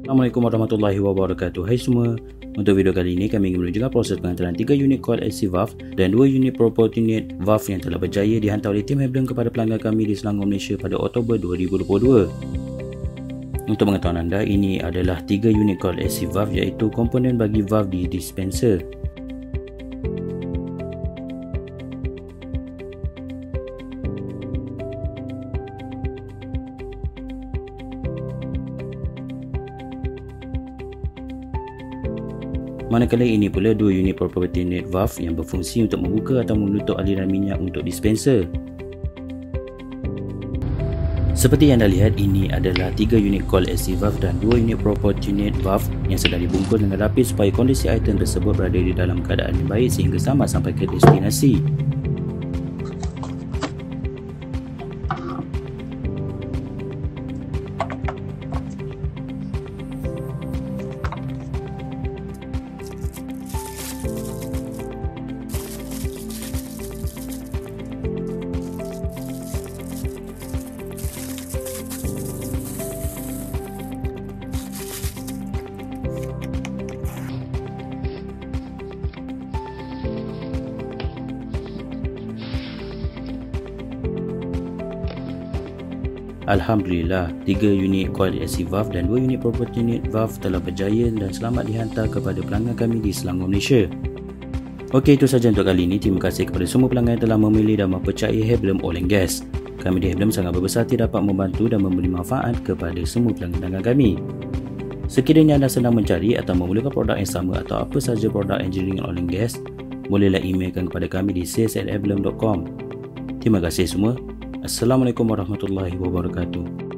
Assalamualaikum warahmatullahi wabarakatuh. Hai semua. Untuk video kali ini kami ingin menunjukkan proses pengantaran 3 unit Coil Assy valve dan 2 unit Proportionate valve yang telah berjaya dihantar oleh tim Hablem kepada pelanggan kami di Selangor, Malaysia pada Oktober 2022. Untuk pengetahuan anda, ini adalah 3 unit Coil Assy valve iaitu komponen bagi valve di dispenser. Manakala ini pula 2 unit Proportionate valve yang berfungsi untuk membuka atau menutup aliran minyak untuk dispenser. Seperti yang anda lihat, ini adalah 3 unit Coil Assy valve dan 2 unit Proportionate valve yang sedang dibungkus dengan rapi supaya kondisi item tersebut berada di dalam keadaan yang baik sehingga selamat sampai ke destinasi. Alhamdulillah, 3 unit Coil Assy valve dan 2 unit Proportionate valve telah berjaya dan selamat dihantar kepada pelanggan kami di Selangor, Malaysia. Okey, itu sahaja untuk kali ini. Terima kasih kepada semua pelanggan yang telah memilih dan mempercayai Hablem Oil Gas. Kami di Hablem sangat berbesar hati dapat membantu dan memberi manfaat kepada semua pelanggan kami. Sekiranya anda sedang mencari atau memerlukan produk yang sama atau apa sahaja produk engineering oil and gas, bolehlah emailkan kepada kami di sales@hablem.com. Terima kasih semua. Assalamualaikum warahmatullahi wabarakatuh.